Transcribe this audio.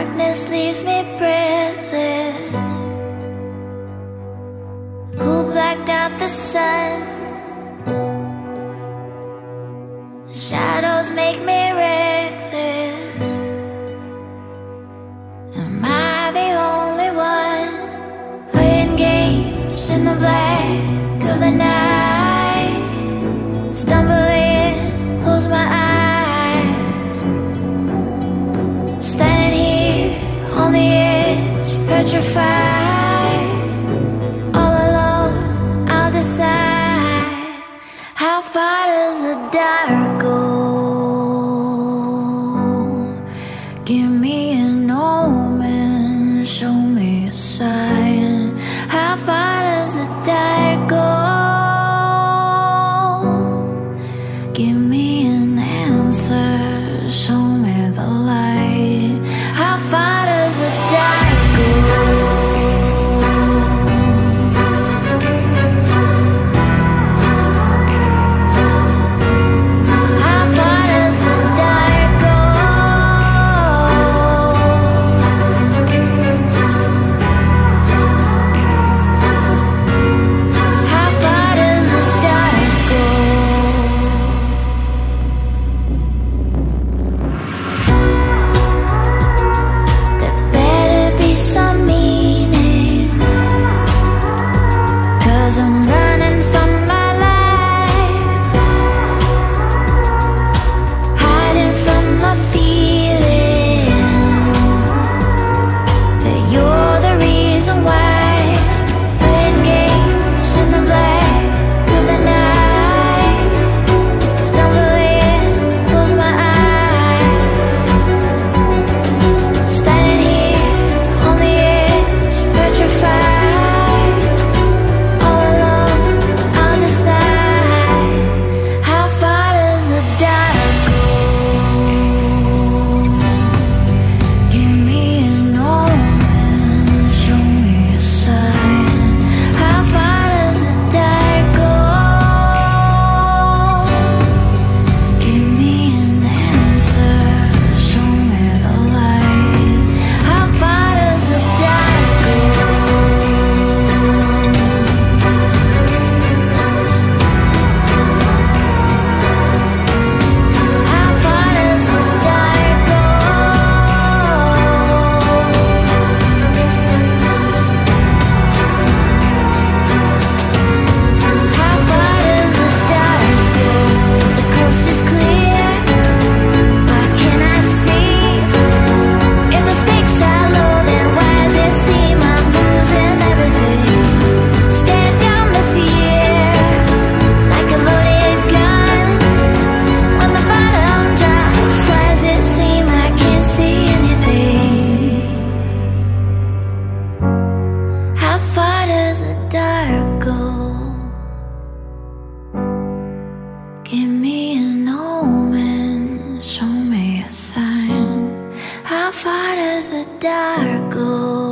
darkness leaves me breathless. Who blacked out the sun? Shadows make me reckless. Am I the only one playing games in the black of the night? Stumbling, close my eyes, standing here on the edge, petrified. All alone, I'll decide. How far does the dark go? Give me an omen, show me a sign. How far does the dark go? Give me an answer, show me the light. How far does the dark go? I'm running from my life, hiding from my feeling that you're the reason why. Playing games in the black of the night, stumbling, close my eyes, standing here on the edge, petrified. Give me an omen, show me a sign. How far does the dark go?